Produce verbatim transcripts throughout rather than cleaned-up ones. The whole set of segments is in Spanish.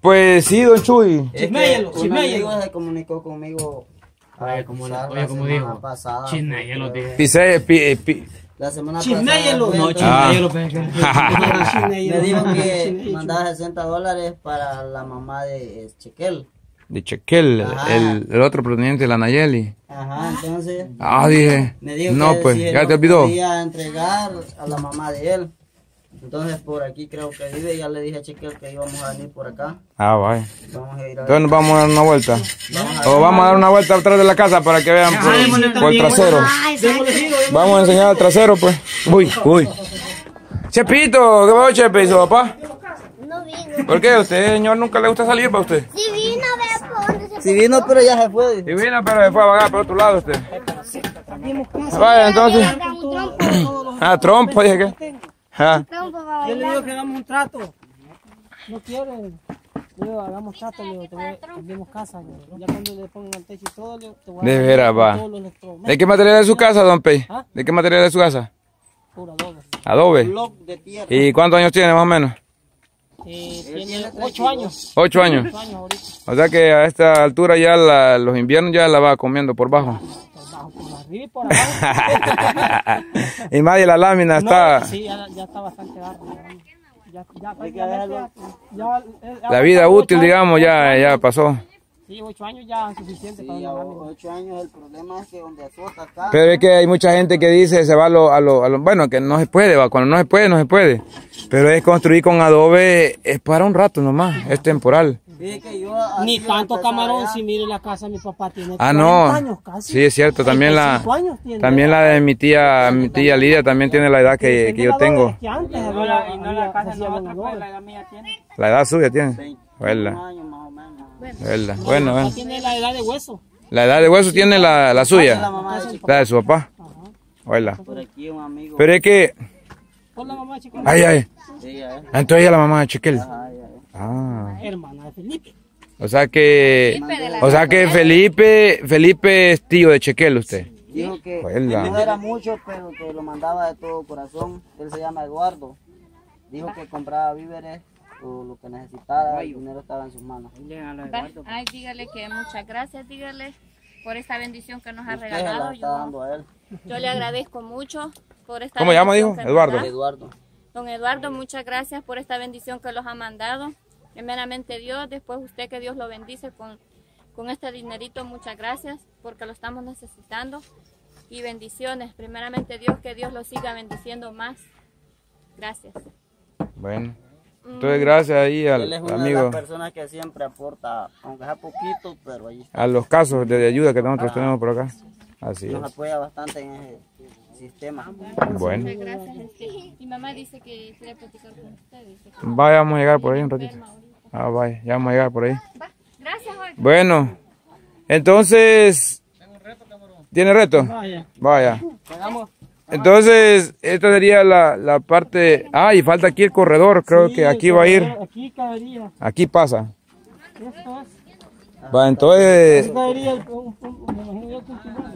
Pues sí, don Chuy. Chisméyelo, chisméyelo. Un amigo se comunicó conmigo. Oye, como, oye, como dijo. Chisméyelo, dije. Pise, pi, pi. La semana chisméyelo. pasada. No, chisméyelo. Me dijo que mandaba sesenta dólares para la mamá de Chequel. De Chequel, el, el otro pretendiente de la Nayeli. Ajá, entonces. Ah, dije. Me dijo no, que pues, si ya te olvidó. Podía entregar a la mamá de él. Entonces por aquí creo que vive, ya le dije a Chequel que íbamos a venir por acá. Ah, vaya. Vamos a ir a Entonces nos vamos a dar una vuelta. Vamos o vamos a dar una vuelta atrás de la casa para que vean por, por el trasero. Vamos a enseñar el trasero, pues. Uy, uy. Chepito, ¿qué pasó, Chepe? ¿Y su papá? No vino. ¿Por qué? ¿Usted, señor, nunca le gusta salir para usted? Sí vino, vea por dónde se fue. Sí vino, pero ya se fue. Sí vino, pero se fue a vagar por otro lado usted. Vaya, entonces. Ah, trompo, dije que. Ah. Yo le digo que hagamos un trato. No quieren. Le digo, hagamos trato, le digo, te voy a cambiemos casa. Ya cuando le pongan el techo y todo, le te voy a de veras, va. ¿De qué material es su casa, don Pei? ¿Ah? ¿De qué material es su casa? Puro adobe. Adobe. ¿Y cuántos años tiene más o menos? Eh, tiene ocho años. Ocho años. Ocho años ahorita. O sea que a esta altura ya la, los inviernos ya la va comiendo por bajo. Por bajo, por arriba y por abajo. Y más de la lámina no, está. Sí, ya, ya está bastante largo. Ya, ya, ya, ya, la vida útil, digamos, ya, ya pasó. Sí, ocho años ya es suficiente sí, para una lámina. Ocho años, el problema es que donde azota acá. Pero es que hay mucha gente que dice se va a lo, a lo, a lo bueno, que no se puede, va, cuando no se puede, no se puede. Pero es construir con adobe, es para un rato nomás, es temporal. Ni tanto camarón, si mire la casa mi papá tiene ah, no. años casi. Sí, es cierto, también la también la de mi tía, mi tía Lidia también tiene la edad que, que yo tengo. Que antes, y no la, y no la casa no otra, pues, la edad mía tiene. La edad suya tiene. ¿Verdad? ¿Verdad? Bueno, bueno. Tiene la edad de hueso. La edad de hueso tiene la, la suya. La de su papá. ¿Verdad? Pero es que ay, ay. Entonces ella es la mamá de Chequel. Ah. Hermana de Felipe. O sea que, o sea que Felipe, Felipe es tío de Chequel usted. Dijo que no era mucho, pero que lo mandaba de todo corazón. Él se llama Eduardo. Dijo que compraba víveres o lo que necesitara, el dinero estaba en sus manos. Ay, dígale que muchas gracias, dígale por esta bendición que nos ha regalado. Yo, yo le agradezco mucho por esta ¿Cómo llama, dijo? Eduardo. Eduardo. Don Eduardo, muchas gracias por esta bendición que los ha mandado. Primeramente Dios, después usted, que Dios lo bendice con, con este dinerito, muchas gracias, porque lo estamos necesitando. Y bendiciones, primeramente Dios, que Dios lo siga bendiciendo más. Gracias. Bueno, entonces gracias ahí al Él es una amigo. de las personas que siempre aporta, aunque sea poquito, pero ahí está. A los casos de ayuda que nosotros ah, tenemos por acá. Así nos es. Nos apoya bastante en ese sistema. Bueno. Muchas gracias. Mi mamá dice que quiere platicar con ustedes. Vayamos a llegar por ahí un ratito. Ah, vaya, ya vamos a llegar por ahí. Gracias, Jorge. Bueno, entonces... ¿Tiene reto? Vaya. Vaya. Entonces, esta sería la, la parte... Ah, y falta aquí el corredor, creo sí, que aquí va a ir. Aquí cabería. Aquí pasa. Esto es. Va, entonces... Aquí cabería el, un, un, un,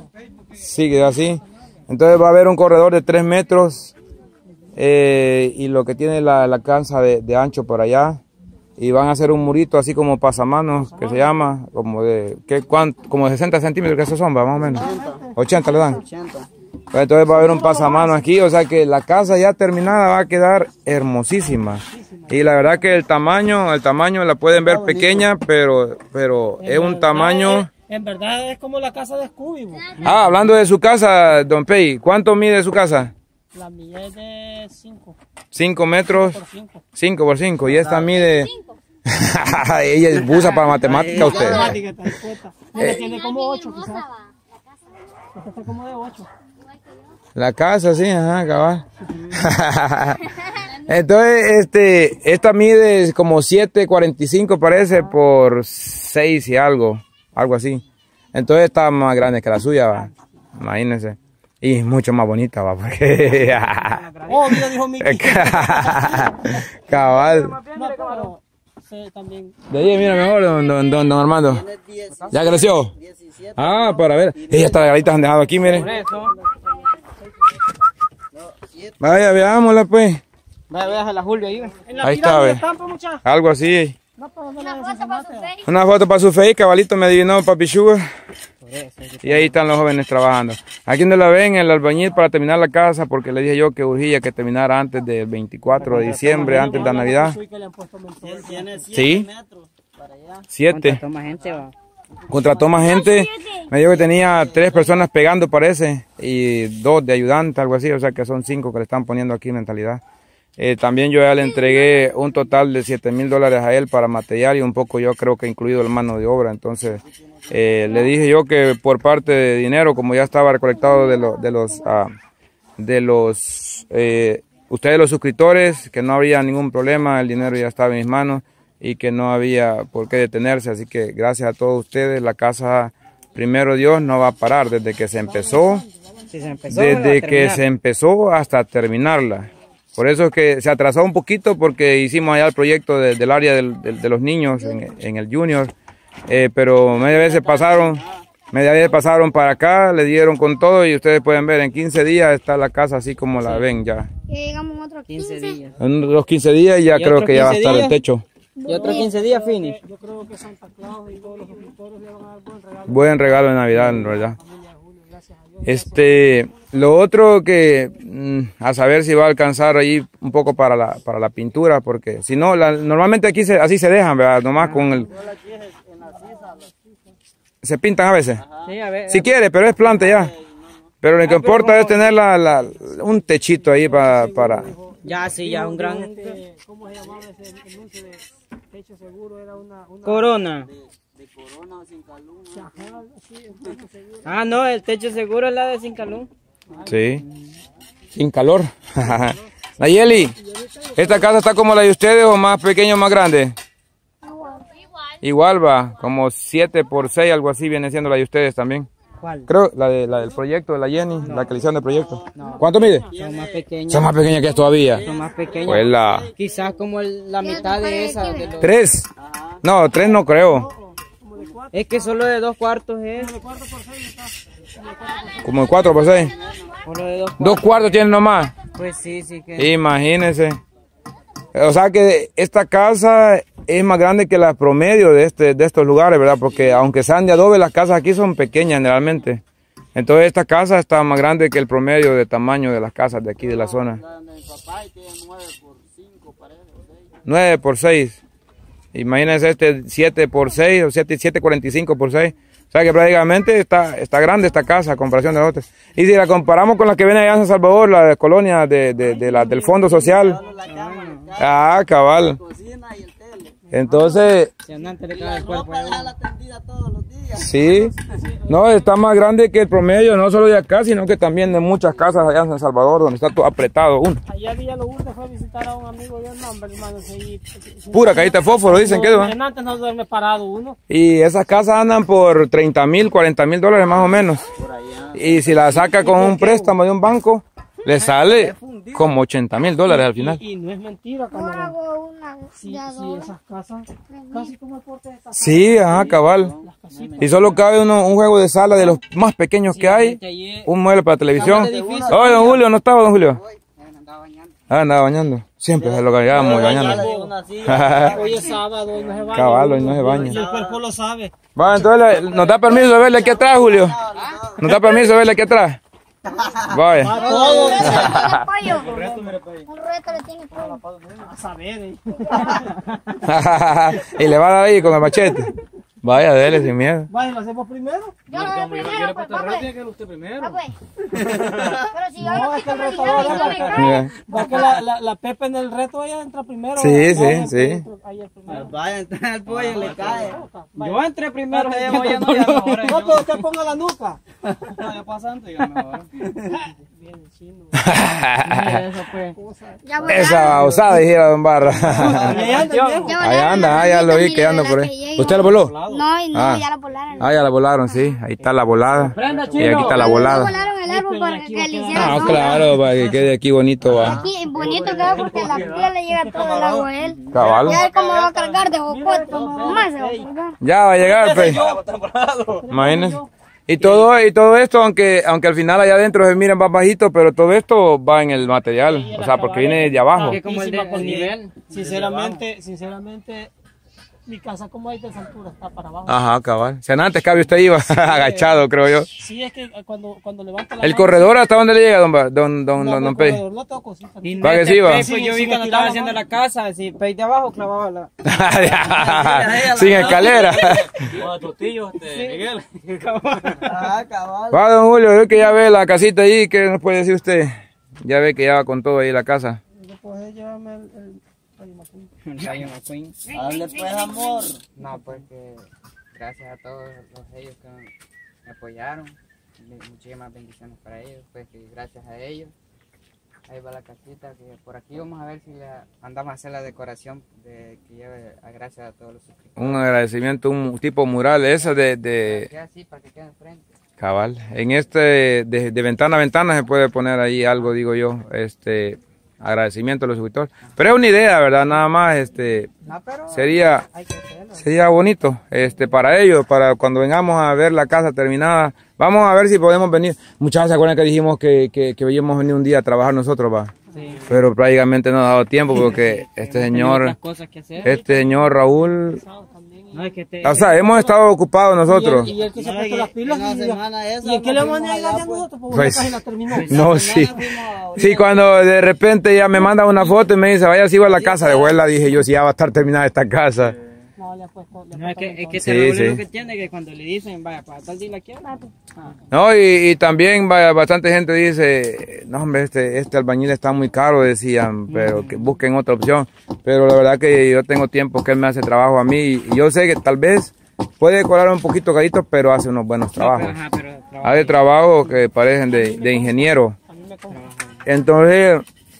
sigue así. Entonces va a haber un corredor de tres metros eh, y lo que tiene la, la cancha de, de ancho por allá. Y van a hacer un murito así como pasamanos, que se llama, como de, ¿qué, cuánto? Como de sesenta centímetros, que esos son, va, más o menos. ochenta le dan. ochenta. Entonces va a haber un pasamanos aquí, o sea que la casa ya terminada va a quedar hermosísima. Y la verdad que el tamaño, el tamaño la pueden ver pequeña, pero, pero es un tamaño... En verdad es como la casa de Scooby. Ah, hablando de su casa, don Pei, ¿cuánto mide su casa? La mía es de cinco. cinco metros. cinco por cinco. Y esta mide... Ella es busa para matemática usted. Ella tiene como ocho quizás. Esta está como de ocho. La casa, sí, ajá, cabal. Entonces, este, esta mide como siete cuarenta y cinco parece por seis y algo. Algo así. Entonces está más grande que la suya, va. Imagínense. Y mucho más bonita, va. Porque... oh, mira, dijo Mickey. Cabal. No, pero también... De ahí, mira, mejor, don, don, don, don Armando. ¿Ya creció? Ah, para ver. Ella está la garita han dejado aquí, miren. Vaya, veámosla, pues. Vaya, veas a la Julio ahí. Ahí está, ve. Algo así. No, pero no Una le foto para su asesinaste. Facebook. Una foto para su face, cabalito me adivinó Papi Sugar. Y ahí están los jóvenes trabajando. Aquí donde la ven, el albañil para terminar la casa, porque le dije yo que urgía que terminara antes del veinticuatro de diciembre, antes de la Navidad. Tiene siete Sí. metros para allá. Siete. Toma gente, va. Contrató más gente. Me dijo que tenía tres personas pegando, parece, y dos de ayudante, algo así. O sea que son cinco que le están poniendo aquí en mentalidad. Eh, también yo ya le entregué un total de siete mil dólares a él para material y un poco yo creo que incluido el mano de obra. Entonces eh, le dije yo que por parte de dinero, como ya estaba recolectado de, lo, de los, uh, de los eh, ustedes los suscriptores, que no habría ningún problema, el dinero ya estaba en mis manos y que no había por qué detenerse. Así que gracias a todos ustedes, la casa, primero Dios, no va a parar desde que se empezó, Si se empezó, va a desde que terminar. se empezó hasta terminarla. Por eso es que se atrasó un poquito porque hicimos allá el proyecto de- del área del- del- de los niños en, en el Junior, eh, pero media vez se pasaron, media vez pasaron para acá, le dieron con todo y ustedes pueden ver en quince días está la casa así como la ven ya. Y llegamos otros quince días. En los quince días ya ¿Y creo otros que ya va a quince estar el días? techo. Y otros quince días finish. Yo creo que Santa Claus y todos los suscriptores le van a dar buen regalo. Buen regalo de Navidad, en verdad. Familia de Julio, gracias a Dios. Este, lo otro que mm, a saber si va a alcanzar ahí un poco para la, para la pintura, porque si no, la- normalmente aquí se, así se dejan, ¿verdad? Nomás con el... Se pintan a veces. Sí, a ver. Si quiere, pero es planta ya. Pero lo que importa es tener la, la- un techito ahí para... para Ya, sí, ya, un gran... Este, ¿Cómo se llamaba ese anuncio de techo seguro? Era una... una Corona. De corona o sin calum. Ajá, sí, un techo seguro. Ah, no, el techo seguro es la de Sincalún. sí. Sin calor. Nayeli, ¿esta casa está como la de ustedes o más pequeña o más grande? Igual va, como siete por seis, algo así viene siendo la de ustedes también. ¿Cuál? Creo, la, de, la del proyecto de la Jenny, la que le hicieron del proyecto. ¿Cuánto mide? Son más pequeñas. Son más pequeñas que todavía. Son más pequeñas. Pues la... Quizás como el- la mitad de esa. De los- ¿Tres? No, tres no creo. Es que solo de dos cuartos es. Como de cuatro por seis. Solo de dos cuartos. Dos cuartos tienen nomás. Pues sí, sí que. Imagínense. O sea que esta casa es más grande que la promedio de, este, de estos lugares, ¿verdad? Porque aunque sean de adobe, las casas aquí son pequeñas generalmente. Entonces esta casa está más grande que el promedio de tamaño de las casas de aquí de la zona. La de mi papá y tiene nueve por cinco, parece. seis. nueve por seis. Imagínense este siete por seis o siete, siete cuarenta y cinco por seis. O sea que prácticamente está, está grande esta casa a comparación de las otras. Y si la comparamos con la que viene allá en San Salvador, la de colonia de, de, de la, del Fondo Social. Solo la cama, la Ah, cabal. cocina y el tele. Entonces, Si andante le cae el cuerpo Ropa ahí. deja la tendida todos los días. sí. No, está más grande que el promedio, no solo de acá, sino que también de muchas casas allá en San Salvador, donde está todo apretado uno. Ayer Villa Lourdes fue a visitar a un amigo de un nombre, hermano. Sí, Pura cajita de fósforo, dicen que es, ¿va? En antes no duerme parado uno. Y esas casas andan por treinta mil, cuarenta mil dólares más o menos. Y si la saca con un préstamo de un banco, le sale como ochenta mil dólares al final. Y, y no es mentira, camarón. Hago una Sí, de sí, adobe. esas casas, casi como el porte de esta Sí, ajá, cabal. Y solo cabe uno, un juego de sala de los más pequeños que hay, un mueble para televisión. Oye, don Julio, ¿no estaba don Julio? Ah, andaba bañando. Siempre se lo gallábamos bañando. Una así. Hoy es sábado y no se baña. Cabal, hoy no se Y baña. el cuerpo lo sabe. Va, entonces, le- ¿nos da permiso de verle aquí atrás, Julio? ¿Nos da permiso de verle aquí atrás? Vaya. Todo. Pollo. Un reto le tiene pollo. A saber, eh. Y le va a dar ahí con el machete. Vaya, dele sin miedo. Vaya, lo hacemos primero. Yo lo veo primero, pues, papá. que usted primero. Papá. Pero si yo No, lo es que quito, el me reto dijeron, va yo me cae. Mira. Va que la, la, la Pepe en el reto ella entra primero. Sí, sí, Vaya, sí. entra- ahí el primero. Vaya, entra el pollo y le cae. Yo entré primero. Ya, ya ya, no, ya, ya no, ahora No, yo- pero usted ponga la nuca. ya pasando, dígame ahora. Bien, chino. Mira, eso fue. Ya voy Esa osada, dijera don Barra. Ahí anda, viejo. Ya Ahí volaron anda, las ah, ya lo vi bolitas, que anda mire, por la ahí. que llego. ¿Usted lo voló? No, y no, Ah. ya la volaron. Ah, ya la volaron, sí. Ahí está la volada. Y aquí está la Ya volada. volaron el árbol para que le hicieran Ah, sombra. claro, para que quede aquí bonito, va. Aquí, bonito queda porque la tía le llega todo el agua a él. Cabal. Ya él como va a cargar de jocote. Más se va a cargar. Ya va a llegar, pues. Imagínense. Y todo, y todo esto, aunque, aunque al final allá adentro se miren más bajito, pero todo esto va en el material. O sea, porque viene de abajo. Que como el de Porque, el nivel. Sinceramente, sinceramente, mi casa como hay de esa altura, está para abajo. Ajá, cabal. Si antes cabe usted iba agachado, creo yo. Sí, es que cuando, cuando levanta la ¿El mano- corredor hasta dónde le llega, don, Ba- don, don, No, don, no, don Pei? corredor, no tengo cositas. Y ¿Para que sí va? Pues yo vi cuando estaba haciendo la casa, si Pei de abajo clavaba la... Sin escalera. O totillos de Miguel. Ah, cabal. Va, don Julio, yo que ya ve la casita ahí, ¿qué nos puede decir usted? Ya ve que ya va con todo ahí la casa. Después llevarme el... el... Rayo McQueen. Rayo McQueen. Hable pues, amor. No, pues que gracias a todos los ellos que me apoyaron, de- muchísimas bendiciones para ellos, pues que gracias a ellos, ahí va la casita, que por aquí vamos a ver si le mandamos a hacer la decoración de que lleve a gracias a todos los suscriptores. Un agradecimiento, un tipo mural, esa de, de Que así, para que quede enfrente. cabal. En este, de, de ventana a ventana se puede poner ahí algo, digo yo, este, agradecimiento a los suscriptores. Pero es una idea, ¿verdad? Nada más, este, No, pero sería, hay que hacerlo. sería bonito, este, para ellos, para cuando vengamos a ver la casa terminada. Vamos a ver si podemos venir. Muchachos, ¿se acuerdan que dijimos que, que, que íbamos a venir un día a trabajar nosotros, va? Sí. Pero prácticamente no ha dado tiempo porque este Tengo señor, otras cosas que hacer. este señor Raúl, No, es que te... o sea, hemos estado ocupados nosotros. Y el que se ha No, puesto y- las pilas. en la y- semana esa ¿Y en qué le nos vamos a fuimos negar allá, a pues. nosotros? Porque Pues, una página terminó. no, La sí. semana fuimos a- Sí, cuando de repente ya me manda una foto y me dice, vaya, sigo a la casa de abuela, dije yo, si ya va a estar terminada esta casa. No, le ha puesto... le ha No, es puesto que, es que Sí, te Raúl sí. es lo que tiene, que cuando le dicen, vaya, para tal día la quiero. Ah. No, y, y también vaya, bastante gente dice, no hombre, este, este albañil está muy caro, decían, pero que busquen otra opción. Pero la verdad que yo tengo tiempo que él me hace trabajo a mí y yo sé que tal vez puede decorar un poquito carito, pero hace unos buenos trabajos. Ajá, pero trabajo. Hace trabajos que parecen de, de ingeniero. A mí me compra. Entonces,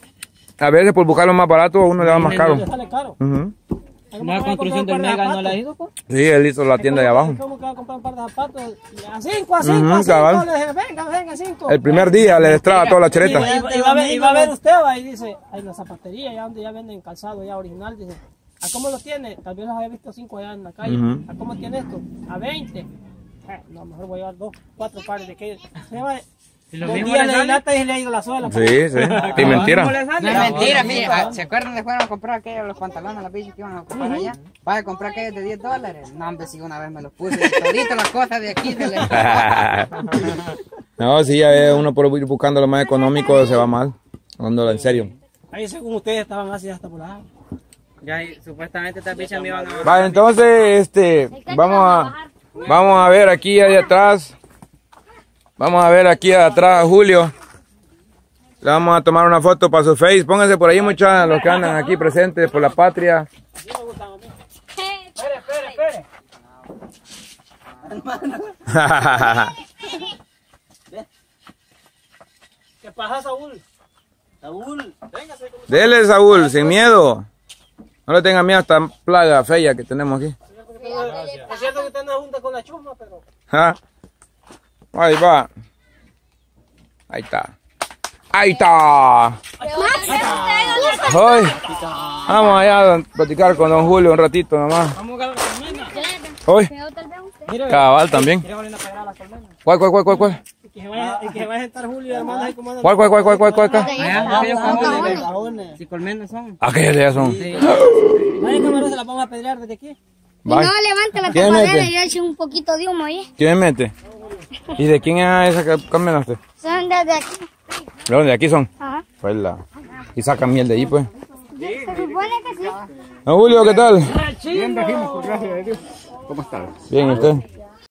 a veces por buscar lo más barato a uno le va más caro. Le sale caro. Ujú. ¿No la construcción del Mega no la ha ido, pues? Sí, él hizo la tienda de abajo. ¿Cómo que va a comprar un par de zapatos? A cinco, a cinco, Ujú, a cinco. cabal. Le dije, venga, venga, a cinco. El primer día le destraba toda la Y, cheleta. y- y va a ver, y va a ver usted, va, y dice, hay la zapatería, ya donde ya venden calzado ya original, dice, ¿a cómo lo tiene? Tal vez los había visto cinco allá en la calle. Ujú. ¿A cómo tiene esto? A veinte. Eh, no, mejor voy a llevar dos, cuatro pares de aquellos. Se llama, Si lo dos mismo días le le sale. lata y le ha ido la suela. Sí, sí. Y mentira. ¿Cómo le sale? No es mentira, mire, ah, ¿se acuerdan de fueron a comprar aquellos los pantalones, las bichas que iban a comprar allá? Vaya a comprar aquellos de diez dólares. No, hombre, si una vez me los puse, todito las cosas de aquí se les... No, sí, ya ve, uno por ir buscando lo más económico se va mal. Hablando en serio. Ahí según ustedes estaban así hasta por la... Ya, y supuestamente estas bichas me iban a bajar. Vale, entonces, este, vamos a, vamos a ver aquí ahí atrás. Vamos a ver aquí atrás a Julio. Le vamos a tomar una foto para su face. Pónganse por ahí, muchachos, los que andan aquí presentes por la patria. Espere, espere, espere. ¿Qué pasa, Saúl? Saúl, Véngase. como- Dele, Saúl, sin miedo. No le tenga miedo a esta plaga fea que tenemos aquí. Es cierto que usted no junta con la chusma, pero... ¿Ah? Ahí va. Ahí está. Ahí está. Hoy vamos allá a platicar con don Julio un ratito nomás. Vamos a la colmena. Hoy, Mire, cabal también. mire, vale una pegada a la colmena. ¿Cuál, cuál, cuál, cuál, cuál? Y que se vaya, y que se vaya a sentar Julio y hermano ahí como andan. ¿Cuál, cuál, cuál, cuál, cuál, cuál? cuál? Allá, aquellos cajones. cajones. Si colmenas son. Aquellos ya son. Vaya, camarón, se la vamos a pedrear desde aquí. Bye. No, levante la ¿Quién tapadera mete? y eche un poquito de humo ahí. ¿Quién mete? ¿Y de quién es esa que comen usted? Son desde aquí. ¿De dónde? ¿De aquí son? Ajá. Pues la... Y sacan miel de ahí, pues. Se supone que sí. Don Julio, ¿qué tal? Bien, gracias a Dios. ¿Cómo estás? Bien, ¿y usted?